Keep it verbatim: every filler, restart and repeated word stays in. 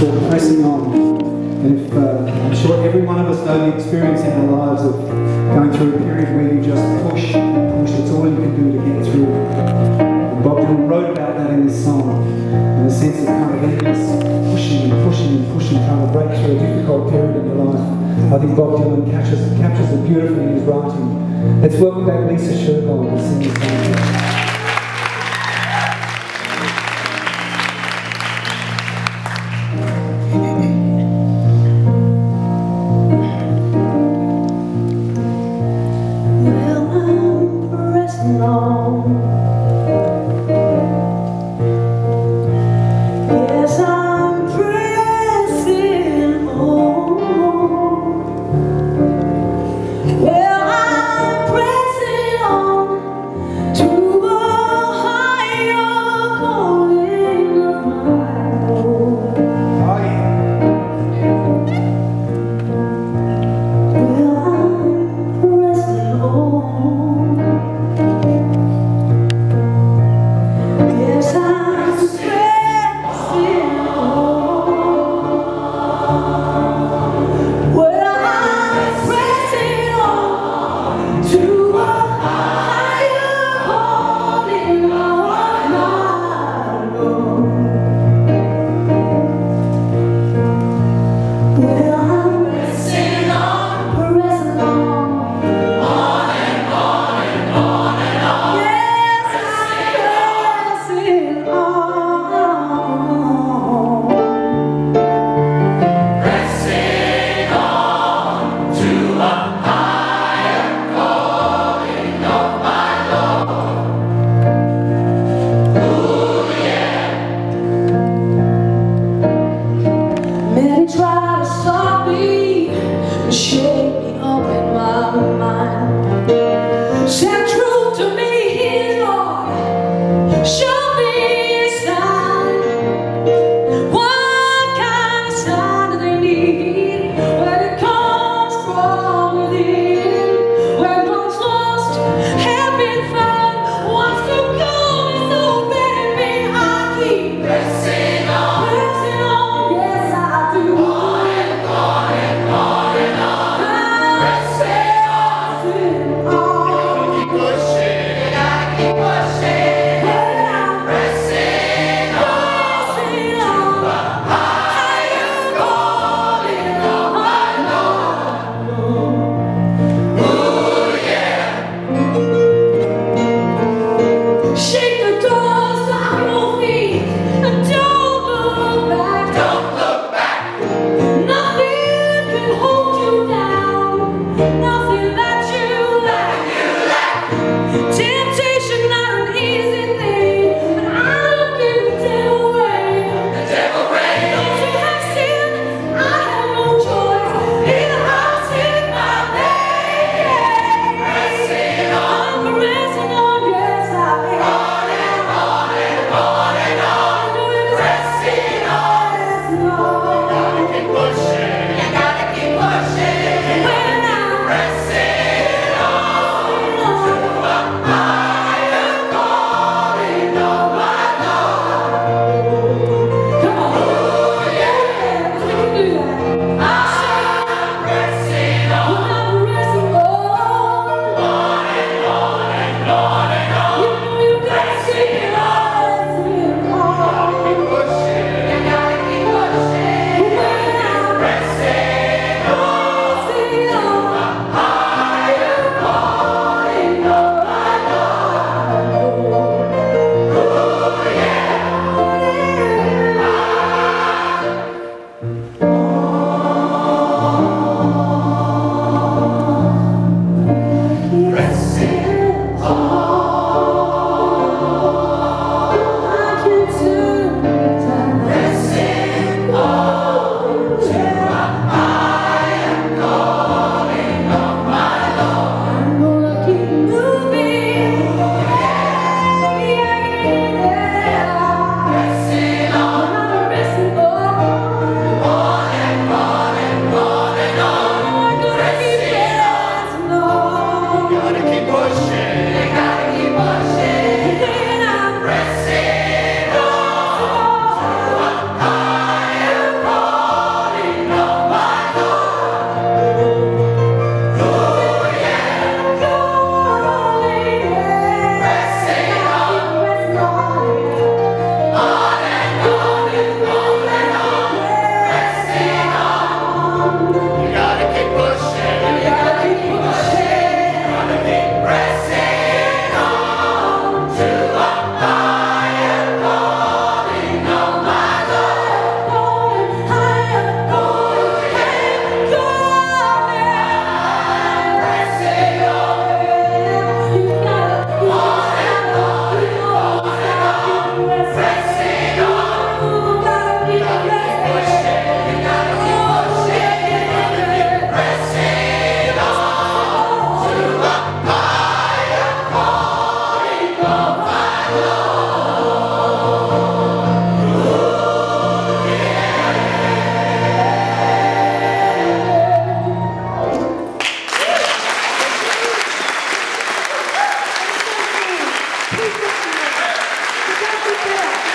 called Pressing On. And if, uh, I'm sure every one of us know the experience in our lives of going through a period where you just push and push. It's all you can do to get through. And Bob Dylan wrote about that in his song, in a sense of kind of endless pushing and pushing and pushing, trying to break through a difficult period in your life. I think Bob Dylan captures, captures it beautifully in his writing. Let's welcome back Lisa Shergold to sing this song. Pressing on, yes I do. On and on and on and on. Phil.